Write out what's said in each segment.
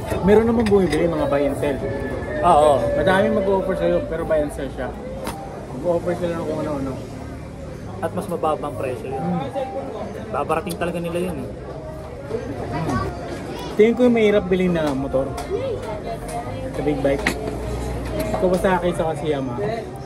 Meron naman bumibili mga buy and sell. Oo. Madaming mag-offer sa'yo pero buy and sell siya. Mag-offer sila ng kung ano-ano. At mas mababang presyo yun. Babarating talaga nila yun eh. Tingin ko yung mahirap bilhin na motor sa big bike. Kawasaki sa Yamaha.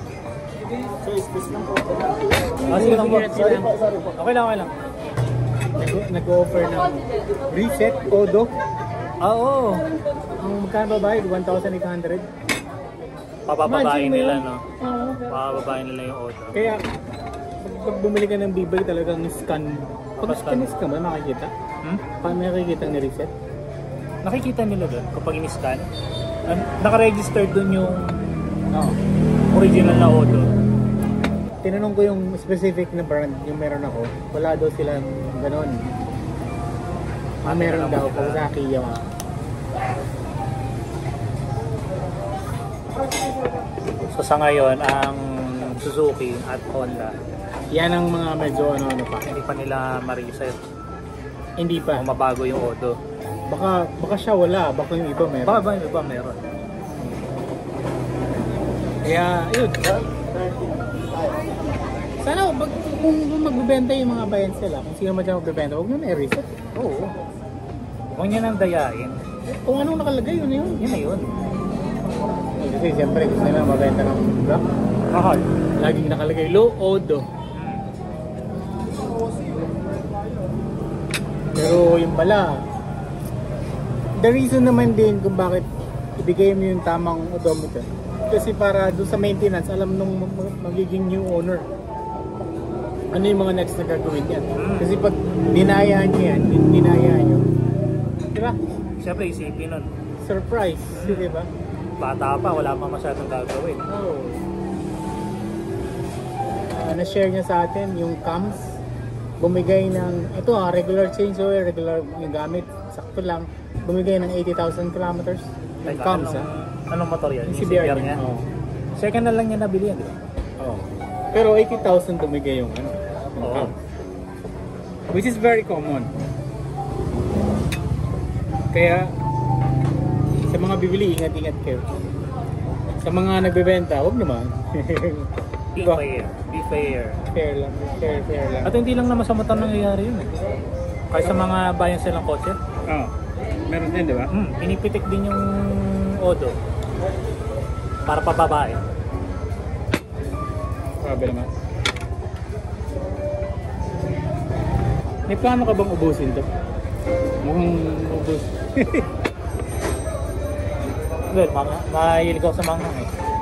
Sige lang po. Sorry po. Okay lang, okay lang. Nag-offer ng reset Odo. Oo. Ang magkano ba bayad? 1,800. Papababain nila, no? Oo. Papababain nila yung auto. Kaya pag bumili ka ng big bike talagang scan. Pag scan ka ba makikita? Paano makikita ni reset? Nakikita nila doon kapag in-scan. Naka-register doon yung original na auto. Tinanong ko yung specific na brand yung meron ako. Wala daw silang ganon. Meron daw Kawasaki Yamaha. So sa ngayon, ang Suzuki at Honda, yan ang mga medyo ano pa. hindi pa nila ma-reset. Hindi pa. O mabago yung auto. Baka siya wala, baka yung iba meron. Baka yung iba meron. Kaya yun. Sana kung magbebenta yung mga buy and sell, kung sino man dyan magbebenta, huwag na i-reset. Oo. Huwag niya nang dayain. Kung anong nakalagay, yun na yun. Yun na yun. Kasi siyempre gusto nila mabenta ng block. Mahal. Laging nakalagay low Odo. Pero yung pala, the reason naman din kung bakit ibigay mo yung tamang odometer. Kasi para doon sa maintenance, alam nung magiging new owner ano yung mga next na gagawin yan. Kasi pag dinayaan nyo yan, dinayaan nyo, diba? Siyempre isipin nun. Surprise, diba? Bata pa, wala pa masyadong gagawin. Oh. Na-share niya sa atin yung cams. Bumigay ng, ito regular change oil, regular yung gamit, sakto lang. Bumigay ng 80,000 kilometers. Yung cams, Anong motor yan? Yung Yung CBR CBR niya? Oh. Second na lang niya nabili yan, di ba? Oh. Pero 80,000 bumigay yung ano. Yung cams. Which is very common. Kaya, sa mga bibili, ingat-ingat kayo. Sa mga nagbebenta, huwag naman. Be fair. Be fair. Fair lang. Fair lang. At hindi lang naman sa motor nangyayari yun eh. Kaya sa mga bayan silang kotse. Oo. Meron din, di ba? Pinipitik din yung Odo. Para pababae. Grabe naman. May plano ka bang ubusin to? Mukhang ubus. Well, mahilig ako sa manghang eh.